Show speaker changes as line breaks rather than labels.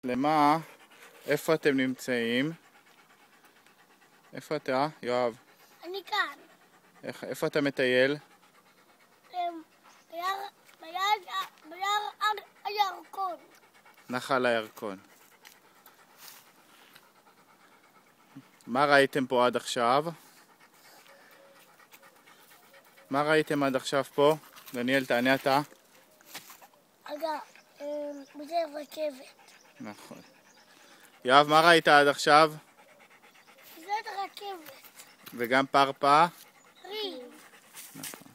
למה? איפה אתם נמצאים? איפה אתה, יואב?
אני כאן.
איפה אתה מטייל?
ביער הירקון.
נחל הירקון. מה ראיתם פה עד עכשיו? מה ראיתם עד עכשיו פה? דניאל, תענה אתה.
רגע, זה רכבת.
נכון. יואב, מה ראית עד עכשיו?
זה רכבת.
וגם פרפה?
ריב.
נכון.